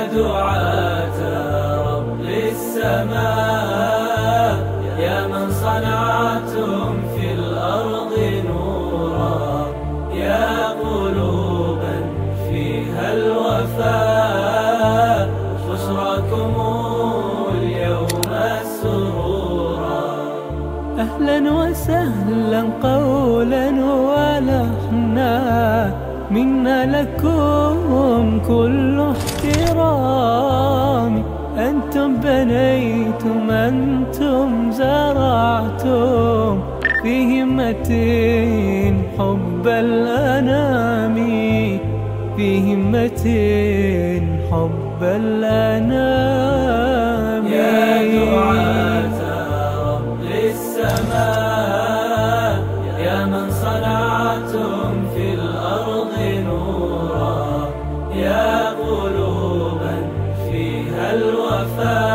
دعاة رب السماء، يا من صنعتم في الأرض نورا، يا قلوبا فيها الوفاء، بشراكم اليوم السرورا. أهلا وسهلا قولا ولحنا، منا لكم كل احترام. أنتم بنيتم، أنتم زرعتم في همة حب الأنام، في همة حب الأنام. يا دعاة رب السماء، يا من صنعتم في الأرض نورا، يا قلوبا فيها الوفاء،